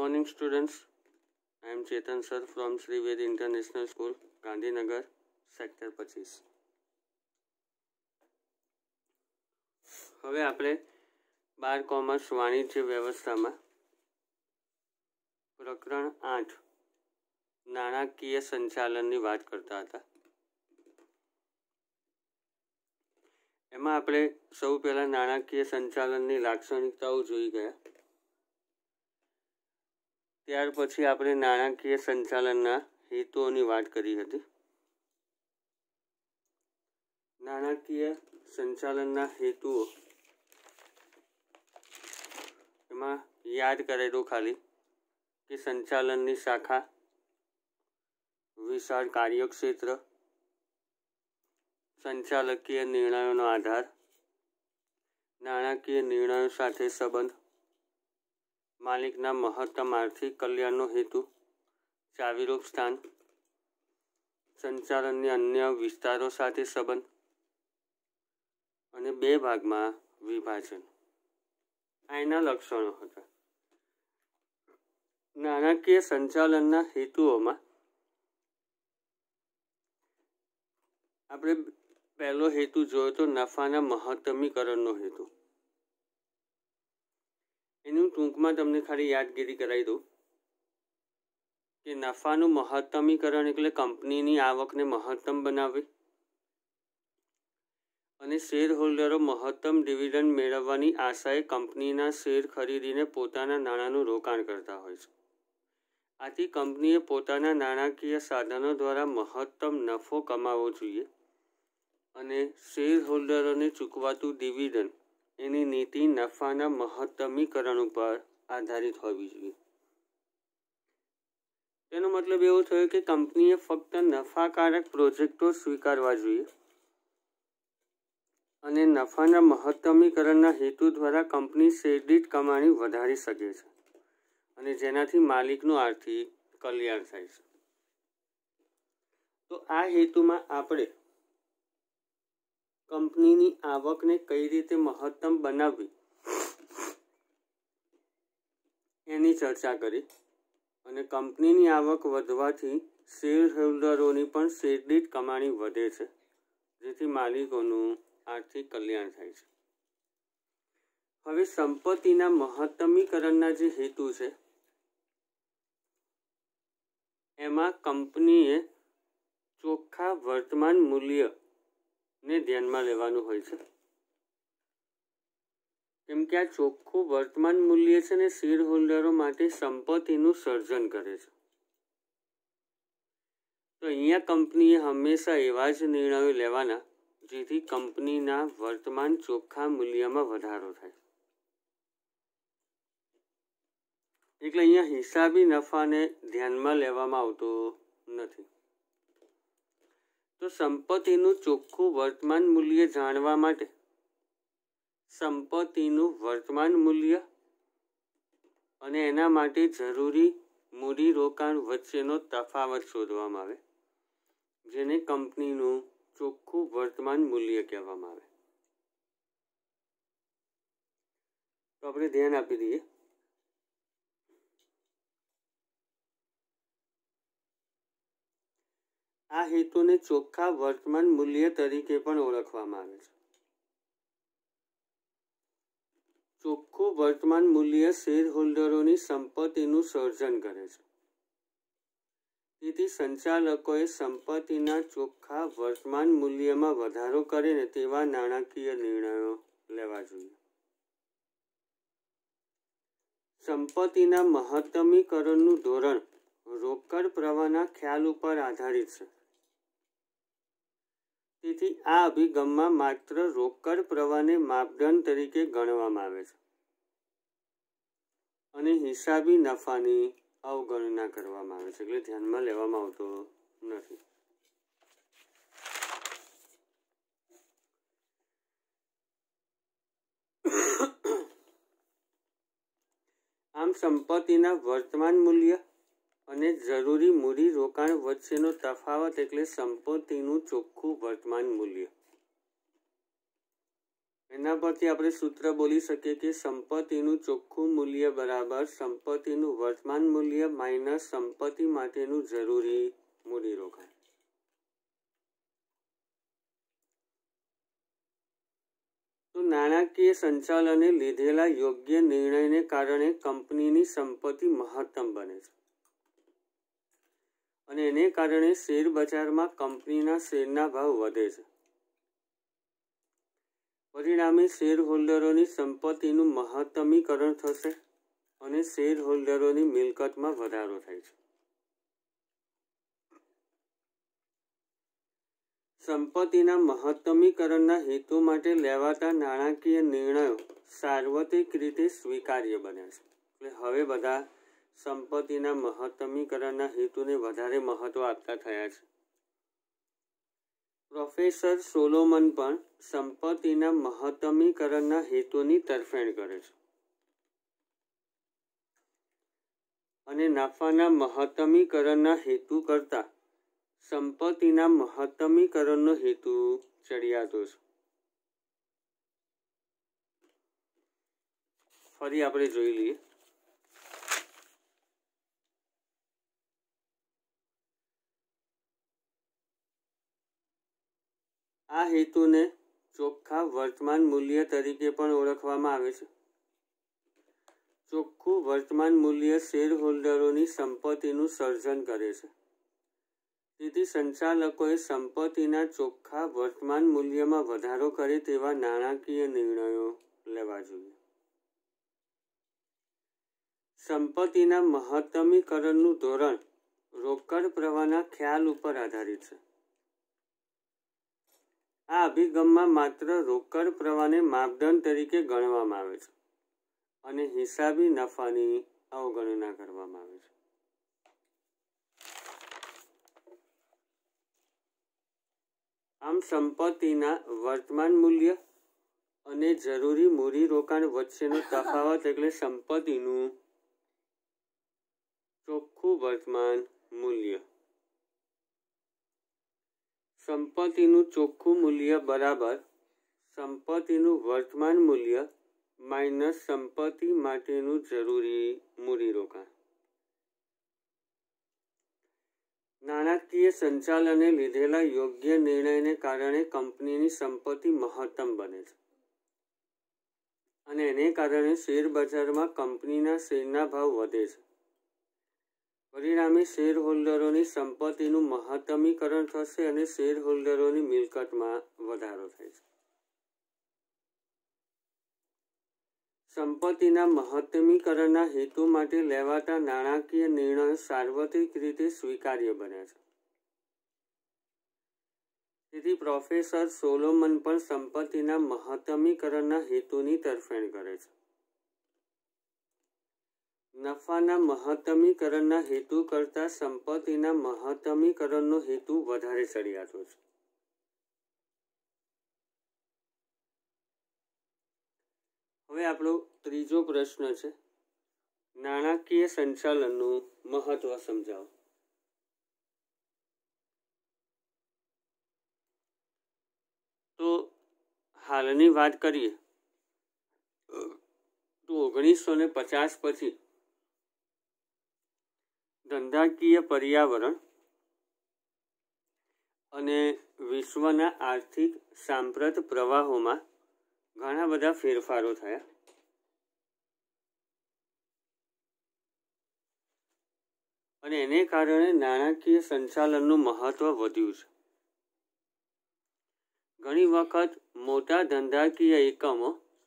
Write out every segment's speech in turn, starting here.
morning, students. I am Chetan sir from Sri Ved International School, Gandhinagar, Sector 25. હવે આપણે 12 commerce વાણિજ્ય વ્યવસ્થામાં પ્રકરણ 8 નાણાકીય સંચાલનની વાત કરતા હતા. એમાં આપણે સૌ પહેલા નાણાકીય સંચાલનની લાક્ષણિકતાઓ જોઈ ગયા. ત્યાર પછી આપણે નાણાકીય સંચાલનના હેતુઓની વાત કરી હતી. નાણાકીય સંચાલનના હેતુઓ એમાં યાદ કરેલું ખાલી કે સંચાલનની શાખા, વિશાળ કાર્યક્ષેત્ર, સંચાલકીય નિર્ણયોનો આધાર, નાણાકીય નિર્ણયો સાથે સંબંધ, માલિકના મહત્તમ આર્થિક કલ્યાણનો હેતુ, ચાવીરૂપ સ્થાન, સંચાલનની અન્ય વિસ્તારો સાથે સંબંધ અને 2 ભાગમાં વિભાજન. આ એના લક્ષણો હતા. નાણાકીય સંચાલનના હેતુઓમાં આપણે પહેલો હેતુ જોયો તો નફાના મહત્તમીકરણનો હેતુ. એનું ટૂંકમાં તમને ખાલી યાદગીરી કરાવી દઉં કે નફાનું મહત્તમીકરણ એટલે કંપનીની આવકને મહત્તમ બનાવવી અને શેર હોલ્ડરો મહત્તમ ડિવિડન્ડ મેળવવાની આશાએ કંપનીના શેર ખરીદીને પોતાના નાણાંનું રોકાણ કરતા હોય છે. આથી કંપનીએ પોતાના નાણાકીય સાધનો દ્વારા મહત્તમ નફો કમાવવો જોઈએ અને શેર હોલ્ડરોને ચૂકવાતું ડિવિડન્ડ એની નીતિ નફાના મહત્તમીકરણ ઉપર આધારિત હોવી જોઈએ. તેનો મતલબ એવો થયો કે કંપનીએ ફક્ત નફાકારક પ્રોજેક્ટો સ્વીકારવા જોઈએ અને નફાના મહત્તમીકરણના હેતુ દ્વારા કંપની શેરદીઠ કમાણી વધારી શકે છે અને જેનાથી માલિકનું આર્થિક કલ્યાણ થાય છે. તો આ હેતુમાં આપણે કંપનીની આવકને કઈ રીતે મહત્તમ બનાવવી એની ચર્ચા કરી અને કંપનીની આવક વધવાથી શેર હોલ્ડરોની પણ શેરદીઠ કમાણી વધે છે, જેથી માલિકોનું આર્થિક કલ્યાણ થાય છે. હવે સંપત્તિના મહત્તમીકરણના જે હેતુ છે એમાં કંપનીએ ચોખ્ખા વર્તમાન મૂલ્યને ધ્યાનમાં લેવાનું હોય છે, કેમ કે આ ચોખ્ખું વર્તમાન મૂલ્ય છે ને શેર હોલ્ડરો માટે સંપત્તિનું સર્જન કરે છે. તો અહીંયા કંપનીએ હંમેશા એવા જ નિર્ણયો લેવાના જેથી કંપનીના વર્તમાન ચોખ્ખા મૂલ્યમાં વધારો થાય. એટલે અહીંયા હિસાબી નફાને ધ્યાનમાં લેવામાં આવતો નથી. તો સંપત્તિનું ચોખ્ખું વર્તમાન મૂલ્ય જાણવા માટે સંપત્તિનું વર્તમાન મૂલ્ય અને એના માટે જરૂરી મૂડીરોકાણ વચ્ચેનો તફાવત શોધવામાં આવે, જેને કંપનીનું ચોખ્ખું વર્તમાન મૂલ્ય કહેવામાં આવે. તો આપણે ધ્યાન આપી દઈએ. આ હેતુને ચોખ્ખા વર્તમાન મૂલ્ય તરીકે પણ ઓળખવામાં આવે છે. ચોખ્ખું વર્તમાન મૂલ્ય શેર હોલ્ડરોની સંપત્તિનું સર્જન કરે છે. તેથી સંચાલકોએ સંપત્તિના ચોખ્ખા વર્તમાન મૂલ્યમાં વધારો કરે ને તેવા નાણાકીય નિર્ણયો લેવા જોઈએ. સંપત્તિના મહત્તમીકરણનું ધોરણ રોકડ પ્રવાહના ખ્યાલ ઉપર આધારિત છે. તેથી આ અભિગમમાં માત્ર રોકડ પ્રવાહને માપદંડ તરીકે ગણવામાં આવે છે અને હિસાબી નફાની અવગણના કરવામાં આવે છે, એટલે ધ્યાનમાં લેવામાં આવતો નથી. આમ સંપત્તિના વર્તમાન મૂલ્ય અને જરૂરી મૂડી રોકાણ વચ્ચેનો તફાવત એટલે સંપત્તિનું ચોખ્ખું વર્તમાન મૂલ્ય. એના પરથી આપણે સૂત્ર બોલી શકીએ કે સંપત્તિનું ચોખ્ખું મૂલ્ય બરાબર સંપત્તિનું વર્તમાન મૂલ્ય માઇનસ સંપત્તિ માટેનું જરૂરી મૂડીરોકાણ. તો નાણાકીય સંચાલને લીધેલા યોગ્ય નિર્ણયને કારણે કંપનીની સંપત્તિ મહત્તમ બને છે અને એને કારણે શેર બજારમાં કંપનીના શેરના ભાવ વધે છે. પરિણામે શેર હોલ્ડરોની સંપત્તિનું મહત્તમીકરણ થશે અને શેર હોલ્ડરોની મિલકતમાં વધારો થાય છે. સંપત્તિના મહત્તમીકરણના હેતુ માટે લેવાતા નાણાકીય નિર્ણયો સાર્વત્રિક રીતે સ્વીકાર્ય બને છે. એટલે હવે બધા સંપત્તિના મહત્તમીકરણના હેતુને વધારે મહત્વ આપતા થયા છે. પ્રોફેસર સોલોમન પણ સંપત્તિના મહત્તમીકરણના હેતુની તરફેણ કરે છે અને નફાના મહત્તમીકરણના હેતુ કરતાં સંપત્તિના મહત્તમીકરણનો હેતુ ચડિયાતો છે. ફરી આપણે જોઈ લઈએ. આ હેતુને ચોખ્ખા વર્તમાન મૂલ્ય તરીકે પણ ઓળખવામાં આવે છે. ચોખ્ખું વર્તમાન મૂલ્ય શેર હોલ્ડરોની સંપત્તિનું સર્જન કરે છે. તેથી સંચાલકોએ સંપત્તિના ચોખ્ખા વર્તમાન મૂલ્યમાં વધારો કરે તેવા નાણાકીય નિર્ણયો લેવા જોઈએ. સંપત્તિના મહત્તમીકરણનું ધોરણ રોકડ પ્રવાહના ખ્યાલ ઉપર આધારિત છે. આ અભિગમમાં માત્ર રોકડ પ્રવાહને માપદંડ તરીકે ગણવામાં આવે છે અને હિસાબી નફાની અવગણના કરવામાં આવે છે. આમ સંપત્તિના વર્તમાન મૂલ્ય અને જરૂરી મૂડીરોકાણ વચ્ચેનો તફાવત એટલે સંપત્તિનું ચોખ્ખું વર્તમાન મૂલ્ય. સંપત્તિનું ચોખ્ખું મૂલ્ય બરાબર સંપત્તિનું વર્તમાન મૂલ્ય માઇનસ સંપત્તિ માટેનું જરૂરી મૂડીરોકાણ. નાણાકીય સંચાલને લીધેલા યોગ્ય નિર્ણયને કારણે કંપનીની સંપત્તિ મહત્તમ બને છે અને એને કારણે શેર બજારમાં કંપનીના શેરના ભાવ વધે છે. પરિણામે શેર હોલ્ડરોની સંપત્તિનું મહત્તમીકરણ થશે અને શેર હોલ્ડરોની મિલકતમાં વધારો થાય છે. સંપત્તિના મહત્તમીકરણના હેતુ માટે લેવાતા નાણાકીય નિર્ણયો સાર્વત્રિક રીતે સ્વીકાર્ય બન્યા છે. તેથી પ્રોફેસર સોલોમન પણ સંપત્તિના મહત્તમીકરણના હેતુની તરફેણ કરે છે. નફાના મહત્તમીકરણના હેતુ કરતાં સંપત્તિના મહત્તમીકરણનો હેતુ વધારે ચડિયાતો છે. હવે આપણો ત્રીજો પ્રશ્ન છે, નાણાકીય સંચાલનનું મહત્વ સમજાવો. તો હાલની વાત કરીએ તો 1950 પછી ધંધાકીય પર્યાવરણ અને વિશ્વના આર્થિક સાંપ્રત પ્રવાહોમાં ઘણા બધા ફેરફારો થયા અને એને કારણે નાણાકીય સંચાલનનું મહત્વ વધ્યું છે. ઘણી વખત મોટા ધંધાકીય એકમો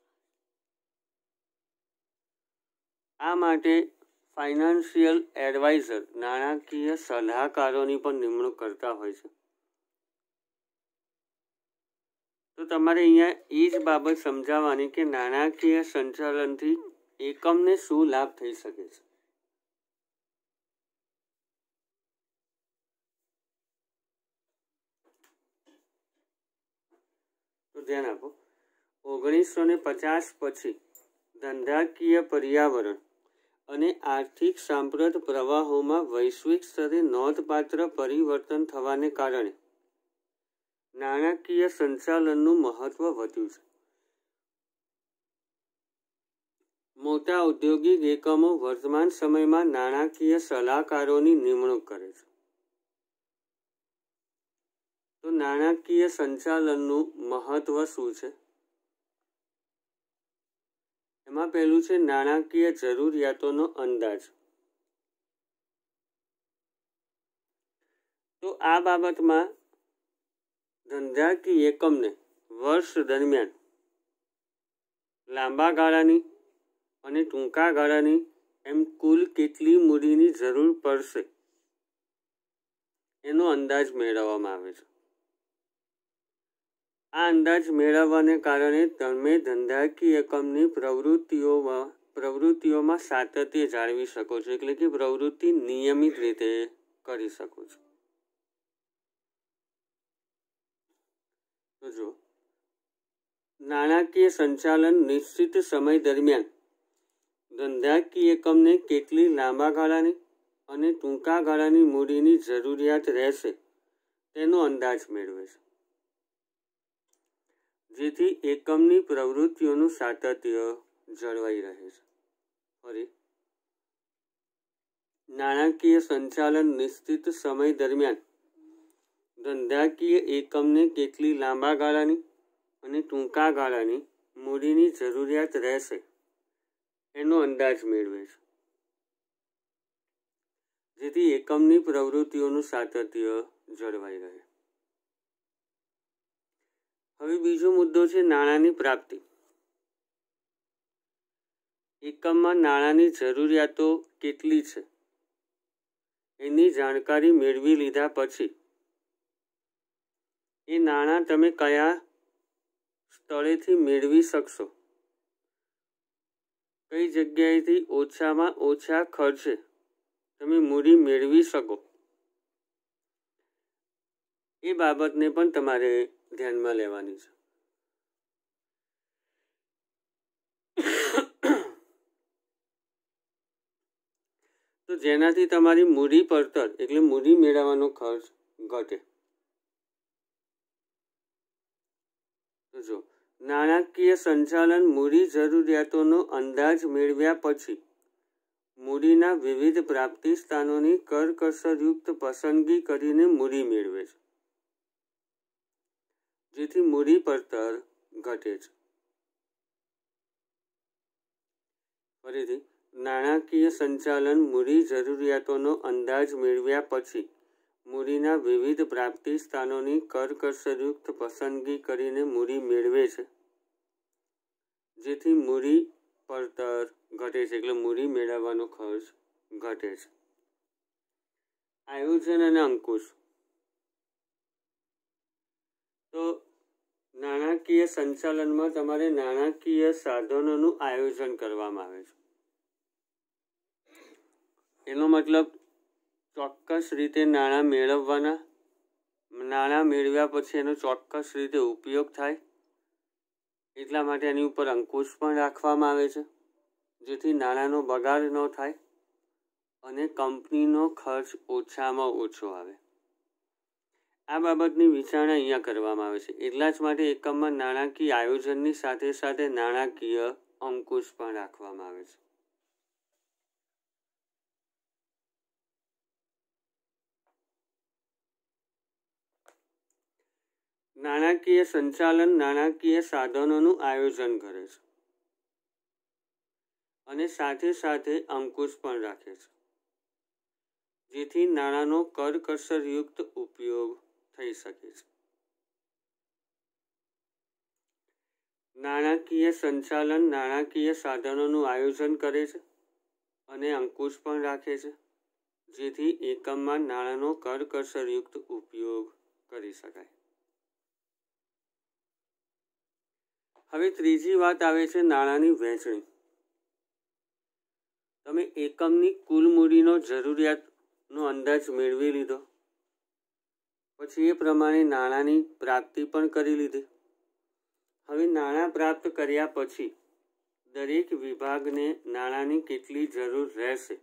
આ માટે ફાઇનાન્શિયલ એડવાઇઝર નાણાકીય સલાહકારોની પણ નિમણૂક કરતા હોય છે. તો તમારે અહીંયા એ જ બાબત સમજાવવાની કે નાણાકીય સંચાલનથી એકમને શું લાભ થઈ શકે છે. તો ધ્યાન આપો. 1950 પછી ધંધાકીય પર્યાવરણ અને આર્થિક સાંપ્રત પ્રવાહોમાં વૈશ્વિક સ્તરે નોંધપાત્ર પરિવર્તન થવાને કારણે નાણાકીય સંચાલનનું મહત્વ વધ્યું છે. મોટા ઔદ્યોગિક એકમો વર્તમાન સમયમાં નાણાકીય સલાહકારોની નિમણૂક કરે છે. તો નાણાકીય સંચાલનનું મહત્વ શું છે? એમાં પહેલું છે નાણાકીય જરૂરિયાતોનો અંદાજ. તો આ બાબતમાં ધંધાકીય એકમને વર્ષ દરમિયાન લાંબા ગાળાની અને ટૂંકા ગાળાની એમ કુલ કેટલી મૂડીની જરૂર પડશે એનો અંદાજ મેળવવામાં આવે છે. આ અંદાજ મેળવવાને કારણે તમે ધંધાકીય એકમની પ્રવૃત્તિઓમાં સાતત્ય જાળવી શકો છો, એટલે કે પ્રવૃત્તિ નિયમિત રીતે કરી શકો છો. તો જો નાણાકીય સંચાલન નિશ્ચિત સમય દરમિયાન ધંધાકીય એકમને કેટલી લાંબા ગાળાની અને ટૂંકા ગાળાની મૂડીની જરૂરિયાત રહેશે તેનો અંદાજ મેળવે છે, જેથી એકમની પ્રવૃત્તિઓનું સાતત્ય જળવાઈ રહે છે. ફરી, નાણાકીય સંચાલન નિશ્ચિત સમય દરમિયાન ધંધાકીય એકમને કેટલી લાંબા ગાળાની અને ટૂંકા ગાળાની મૂડીની જરૂરિયાત રહેશે એનો અંદાજ મેળવે છે, જેથી એકમની પ્રવૃત્તિઓનું સાતત્ય જળવાઈ રહે. હવે બીજો મુદ્દો છે નાણાંની પ્રાપ્તિ. એકમમાં નાણાંની જરૂરિયાતો કેટલી છે એની જાણકારી મેળવી લીધા પછી એ નાણાં તમે કયા સ્થળેથી મેળવી શકશો, કઈ જગ્યાએથી ઓછામાં ઓછા ખર્ચે તમે મૂડી મેળવી શકો, એ બાબતને પણ તમારે ધ્યાનમાં લેવાની છે. તો જેનાથી તમારી મૂડી પડતર એટલે મૂડી મેળવવાનો ખર્ચ ઘટે. તો જો નાણાકીય સંચાલન મૂડી જરૂરિયાતોનો અંદાજ મેળવ્યા પછી મૂડીના વિવિધ પ્રાપ્તિ સ્થાનોની કરકસરયુક્ત પસંદગી કરીને મૂડી મેળવે છે, જેથી મૂડી પડતર ઘટે છે. ફરીથી, નાણાકીય સંચાલન મૂડી જરૂરિયાતોનો અંદાજ મેળવ્યા પછી મૂડીના વિવિધ પ્રાપ્તિ સ્થાનોની કરકસરયુક્ત પસંદગી કરીને મૂડી મેળવે છે, જેથી મૂડી પડતર ઘટે છે, એટલે મૂડી મેળવવાનો ખર્ચ ઘટે છે. આયોજન અને અંકુશ. તો નાણાકીય સંચાલનમાં તમારે નાણાકીય સાધનોનું આયોજન કરવામાં આવે છે. એનો મતલબ ચોક્કસ રીતે નાણાં મેળવવાના, નાણાં મેળવ્યા પછી એનો ચોક્કસ રીતે ઉપયોગ થાય એટલા માટે એની ઉપર અંકુશ પણ રાખવામાં આવે છે, જેથી નાણાંનો બગાડ ન થાય અને કંપનીનો ખર્ચ ઓછામાં ઓછો આવે. આ બાબતની વિચારણા અહીંયા કરવામાં આવે છે. એટલા જ માટે એકમમાં નાણાકીય આયોજનની સાથે સાથે નાણાકીય અંકુશ પણ રાખવામાં આવે છે. નાણાકીય સંચાલન નાણાકીય સાધનોનું આયોજન કરે છે અને સાથે સાથે અંકુશ પણ રાખે છે, જેથી નાણાંનો કરકસરયુક્ત ઉપયોગ થઈ શકે છે. નાણાકીય સંચાલન નાણાકીય સાધનોનું આયોજન કરે છે અને અંકુશ પણ રાખે છે, જેથી એકમમાં નાણાંનો કરકસરયુક્ત ઉપયોગ કરી શકાય. હવે ત્રીજી વાત આવે છે નાણાંની વહેંચણી. તમે એકમની કુલ મૂડીનો જરૂરિયાતનો અંદાજ મેળવી લીધો, પછી એ પ્રમાણે નાણાંની પ્રાપ્તિ પણ કરી લીધી. હવે નાણાં પ્રાપ્ત કર્યા પછી દરેક વિભાગને નાણાંની કેટલી જરૂર રહેશે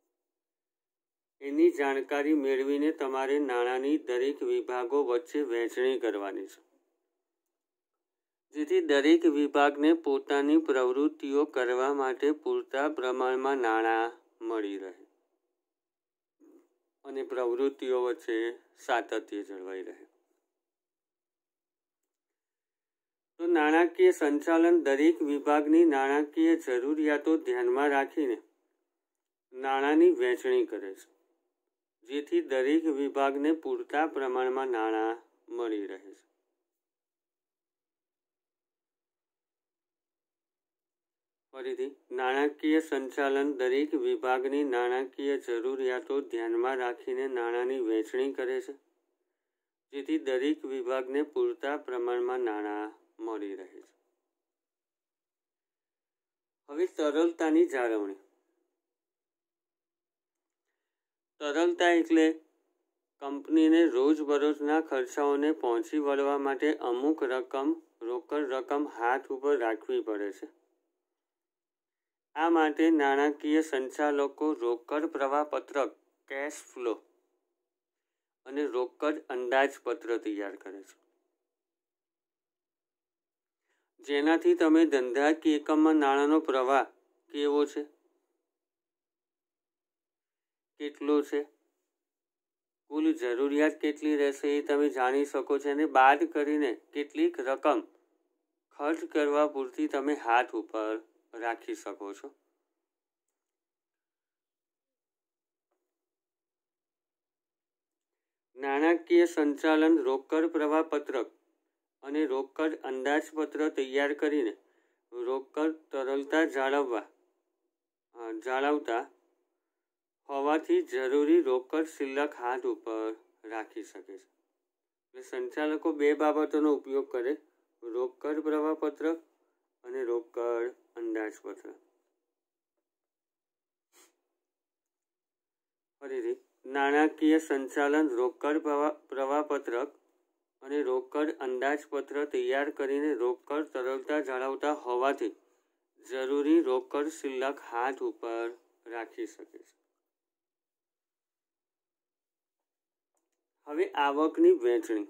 એની જાણકારી મેળવીને તમારે નાણાંની દરેક વિભાગો વચ્ચે વહેંચણી કરવાની છે, જેથી દરેક વિભાગને પોતાની પ્રવૃત્તિઓ કરવા માટે પૂરતા પ્રમાણમાં નાણાં મળી રહે અને પ્રવૃત્તિઓ વચ્ચે સાતત્ય જળવાઈ રહે. તો નાણાકીય સંચાલન દરેક વિભાગની નાણાકીય જરૂરિયાતો ધ્યાનમાં રાખીને નાણાંની વહેંચણી કરે છે, જેથી દરેક વિભાગને પૂરતા પ્રમાણમાં નાણાં મળી રહે છે. ફરીથી, નાણાકીય સંચાલન દરેક વિભાગની નાણાકીય જરૂરિયાતો ધ્યાનમાં રાખીને નાણાંની વહેંચણી કરે છે, જેથી દરેક વિભાગને પૂરતા પ્રમાણમાં નાણાં મળી રહે છે. હવે તરલતાની જાળવણી. તરલતા એટલે કંપનીને રોજબરોજના ખર્ચાઓને પહોંચી વળવા માટે અમુક રોકડ રકમ હાથ ઉપર રાખવી પડે છે. આ માટે નાણાકીય સંચાલકો રોકડ પ્રવાહપત્રક કેશ ફ્લો અને રોકડ અંદાજપત્ર તૈયાર કરે છે, જેનાથી તમે ધંધાકીય એકમમાં નાણાંનો પ્રવાહ કેવો છે, કેટલો છે, કુલ જરૂરિયાત કેટલી રહેશે એ તમે જાણી શકો છો અને બાદ કરીને કેટલીક રકમ ખર્ચ કરવા પૂરતી તમે હાથ ઉપર રાખી શકો છો. નાણાકીય સંચાલન રોકડ પ્રવાહપત્રક અને રોકડ અંદાજપત્ર તૈયાર કરીને રોકડ તરલતા જાળવતા હોવાથી જરૂરી રોકડ શિલ્લક હાથ ઉપર રાખી શકે છે. એટલે સંચાલકો બે બાબતોનો ઉપયોગ કરે: રોકડ પ્રવાહપત્રક અને રોકડ અંદાજપત્ર. ફરીથી, નાણાકીય સંચાલન રોકડ પ્રવાહપત્રક અને રોકડ અંદાજપત્ર તૈયાર કરીને રોકડ તરલતા જાળવતા હોવાથી જરૂરી રોકડ શિલ્લક હાથ ઉપર રાખી શકે છે. હવે આવકની વહેંચણી.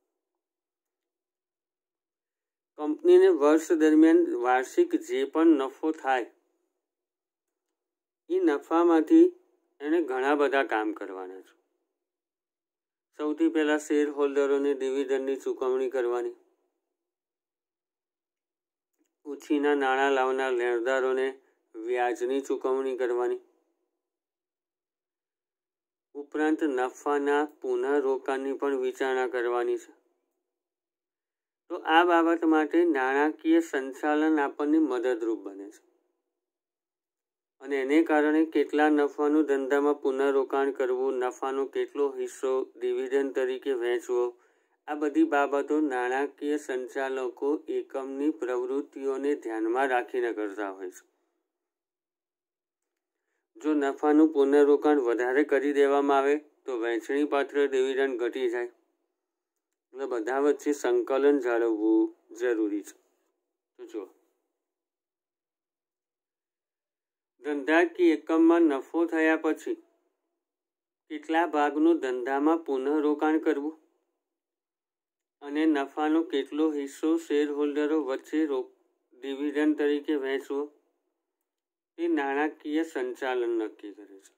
કંપનીને વર્ષ દરમિયાન વાર્ષિક જે પણ નફો થાય એ નફામાંથી એને ઘણા બધા કામ કરવાના છે. સૌથી પહેલાં શેર હોલ્ડરોને ડિવિડન્ડની ચૂકવણી કરવાની, ઉછીના નાણાં લાવનાર લેણદારોને વ્યાજની ચૂકવણી કરવાની, ઉપરાંત નફાના પુનઃરોકાણની પણ વિચારણા કરવાની છે. તો આ બાબત માટે નાણાકીય સંચાલન આપણને મદદરૂપ બને છે અને એને કારણે કેટલા નફાનું ધંધામાં પુનઃરોકાણ કરવું, નફાનો કેટલો હિસ્સો ડિવિડન્ડ તરીકે વહેંચવો, આ બધી બાબતો નાણાકીય સંચાલકો એકમની પ્રવૃત્તિઓને ધ્યાનમાં રાખીને કરતા હોય છે. જો નફાનું પુનઃરોકાણ વધારે કરી દેવામાં આવે તો વહેંચણી પાત્ર ડિવિડન્ડ ઘટી જાય. એટલે બધા વચ્ચે સંકલન જાળવવું જરૂરી છે. તો જુઓ, ધંધાકીય એકમમાં નફો થયા પછી કેટલા ભાગનું ધંધામાં પુનઃરોકાણ કરવું અને નફાનો કેટલો હિસ્સો શેર હોલ્ડરો વચ્ચે ડિવિડન્ડ તરીકે વહેંચવો તે નાણાકીય સંચાલન નક્કી કરે છે.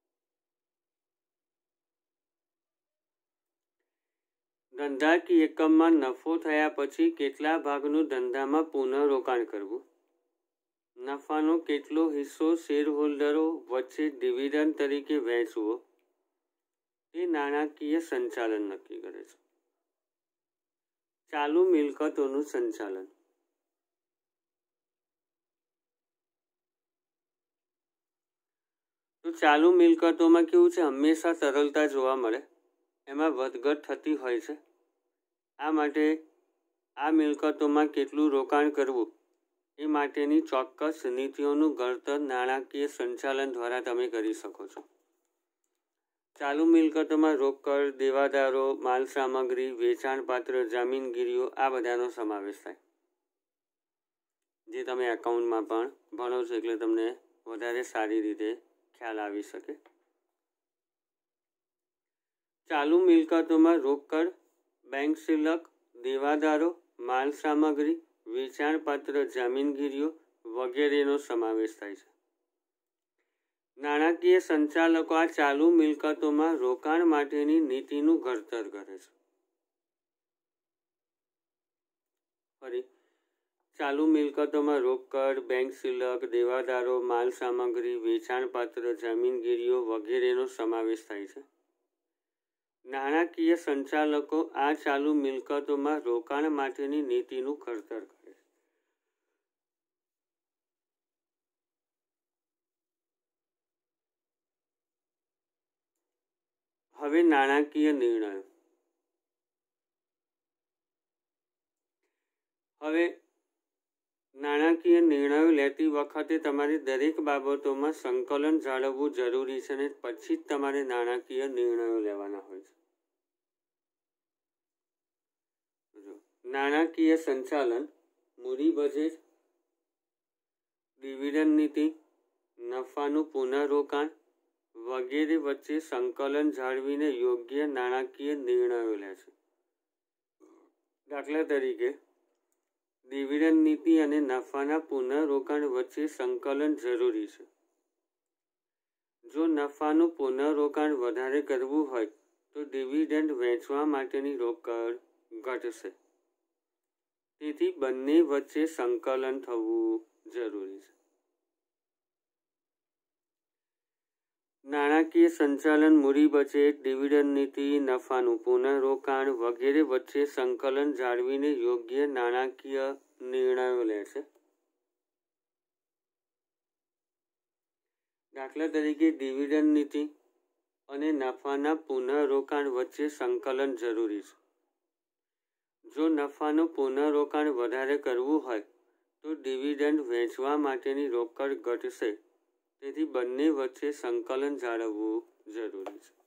ધંધાકીય એકમમાં નફો થયા પછી કેટલા ભાગનું ધંધામાં પુનઃરોકાણ કરવું, નફાનો કેટલો હિસ્સો શેર હોલ્ડરો વચ્ચે ડિવિડન્ડ તરીકે વહેંચવો તે નાણાકીય સંચાલન નક્કી કરે છે. ચાલુ મિલકતોનું સંચાલન. તો ચાલુ મિલકતોમાં કેવું છે, હંમેશા તરલતા જોવા મળે, એમાં વધઘટ થતી હોય છે. આ માટે આ મિલકતોમાં કેટલું રોકાણ કરવું એ માટેની ચોક્કસ નીતિઓનું ઘડતર નાણાકીય સંચાલન દ્વારા તમે કરી શકો છો. ચાલુ મિલકતોમાં રોકડ, દેવાદારો, માલ સામગ્રી, વેચાણપાત્ર જામીનગીરીઓ આ બધાનો સમાવેશ થાય, જે તમે એકાઉન્ટમાં પણ ભણો છો એટલે તમને વધારે સારી રીતે ખ્યાલ આવી શકે. ચાલુ મિલકતોમાં રોકડ, બેંક શિલ્લક, દેવાદારો, માલ સામગ્રી, વેચાણપાત્ર જામીનગીરીઓ વગેરેનો સમાવેશ થાય છે. નાણાકીય સંચાલકો આ ચાલુ મિલકતોમાં રોકાણ માટેની નીતિનું ઘડતર કરે છે. ફરી, ચાલુ મિલકતોમાં રોકડ, બેંક સિલક, દેવાદારો, માલ સામગ્રી, વેચાણપાત્ર જામીનગીરીઓ વગેરેનો સમાવેશ થાય છે. નાણાકીય સંચાલકો આ ચાલુ મિલકતોમાં રોકાણ માટેની નીતિનું ઘડતર કરે છે. હવે નાણાકીય નિર્ણયો. હવે નાણાકીય નિર્ણયો લેતી વખતે તમારે દરેક બાબતોમાં સંકલન જાળવવું જરૂરી છે અને પછી જ તમારે નાણાકીય નિર્ણયો લેવાના હોય છે. નાણાકીય સંચાલન, મૂડી બજેટ, ડિવિડન્ડ નીતિ, નફાનું પુનઃરોકાણ વગેરે વચ્ચે સંકલન જાળવીને યોગ્ય નાણાકીય નિર્ણયો લે છે. દાખલા તરીકે, ડિવિડન્ડ નીતિ અને નફાના પુનઃરોકાણ વચ્ચે સંકલન જરૂરી છે. જો નફાનું પુનઃરોકાણ વધારે કરવું હોય તો ડિવિડન્ડ વહેંચવા માટેની રોકડ ઘટશે. તેથી બંને વચ્ચે સંકલન થવું જરૂરી છે. નાણાકીય સંચાલન, મૂડી બજેટ, ડિવિડન્ડ નીતિ, નફાનું પુનઃરોકાણ વગેરે વચ્ચે સંકલન જાળવીને યોગ્ય નાણાકીય નિર્ણયો લે છે. દાખલા તરીકે, ડિવિડન્ડ નીતિ અને નફાના પુનઃરોકાણ વચ્ચે સંકલન જરૂરી છે. જો નફાનું પુનઃરોકાણ વધારે કરવું હોય તો ડિવિડન્ડ વહેંચવા માટેની રોકડ ઘટશે. તેથી બંને વચ્ચે સંકલન જાળવવું જરૂરી છે.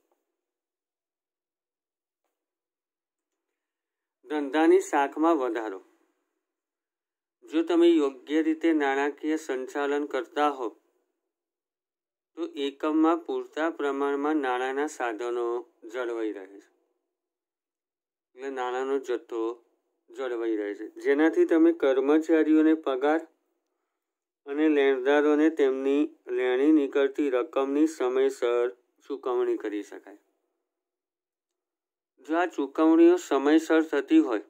ધંધાની શાખમાં વધારો. જો તમે યોગ્ય રીતે નાણાકીય સંચાલન કરતા હો તો એકમમાં પૂરતા પ્રમાણમાં નાણાંના સાધનો જળવાઈ રહે છે. એટલે નાણાંનો જથ્થો જળવાઈ રહે છે, જેનાથી તમે કર્મચારીઓને પગાર અને લેણદારોને તેમની લેણી નીકળતી રકમની સમયસર ચૂકવણી કરી શકાય. જો આ ચૂકવણીઓ સમયસર થતી હોય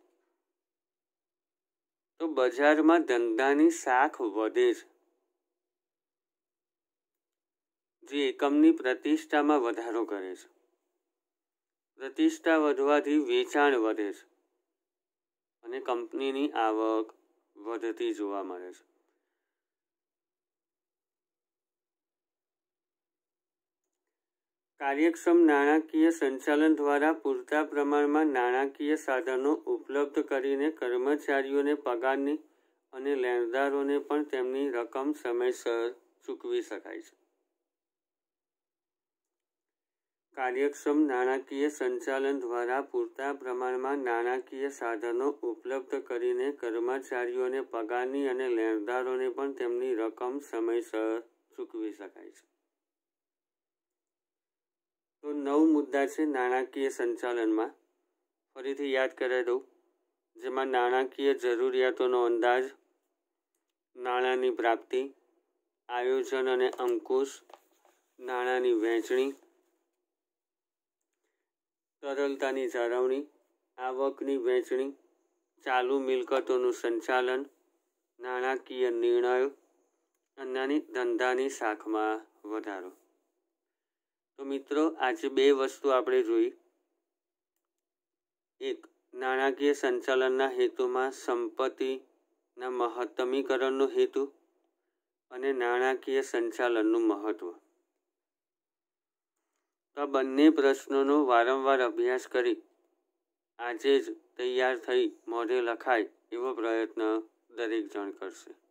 તો બજારમાં ધંધાની શાખ વધે છે, જે એકમની પ્રતિષ્ઠામાં વધારો કરે છે. પ્રતિષ્ઠા વધવાથી વેચાણ વધે છે અને કંપનીની આવક વધતી જોવા મળે છે. કાર્યક્ષમ નાણાકીય સંચાલન દ્વારા પૂરતા પ્રમાણમાં નાણાકીય સાધનો ઉપલબ્ધ કરીને કર્મચારીઓને પગારની અને લેણદારોને પણ તેમની રકમ સમયસર ચૂકવી શકાય છે. કાર્યક્ષમ નાણાકીય સંચાલન દ્વારા પૂરતા પ્રમાણમાં નાણાકીય સાધનો ઉપલબ્ધ કરીને કર્મચારીઓને પગારની અને લેણદારોને પણ તેમની રકમ સમયસર ચૂકવી શકાય છે. તો 9 મુદ્દા છે નાણાકીય સંચાલનમાં. ફરીથી યાદ કરાવી દઉં, જેમાં નાણાકીય જરૂરિયાતોનો અંદાજ, નાણાંની પ્રાપ્તિ, આયોજન અને અંકુશ, નાણાંની વહેંચણી, તરલતાની જાળવણી, આવકની વહેંચણી, ચાલુ મિલકતોનું સંચાલન, નાણાકીય નિર્ણયો અને ધંધાની શાખમાં વધારો. તો મિત્રો, આજે 2 વસ્તુ આપણે જોઈ. એક, નાણાકીય સંચાલનના હેતુમાં સંપત્તિના મહત્તમીકરણનો હેતુ અને નાણાકીય સંચાલનનું મહત્વ. તો આ બંને પ્રશ્નોનો વારંવાર અભ્યાસ કરી આજે જ તૈયાર થઈ મોઢે લખાય એવો પ્રયત્ન દરેક જણ કરશે.